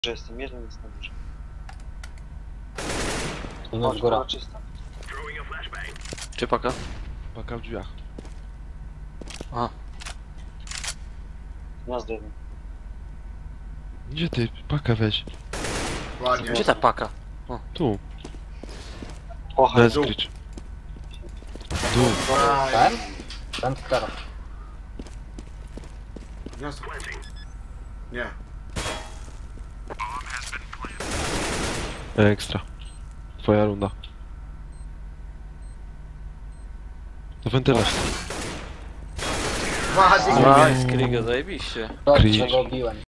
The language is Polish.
Że jestem jeden, jest na górze. No góra. Czysta. Czy paka? Paka w drzwiach. A, Gniazdo jeden. Gdzie ty? Pakę weź. Ładnie. gdzie ta paka? Tu. Ochaj, Bez dół. glitch. Dół. Ten? Ten teraz. Gniazdo. Nie. Ekstra. Twoja runda. Do wentylacji. Ładnie. Nice, Kriga, zajebiście. To, Cringe. czego biłem.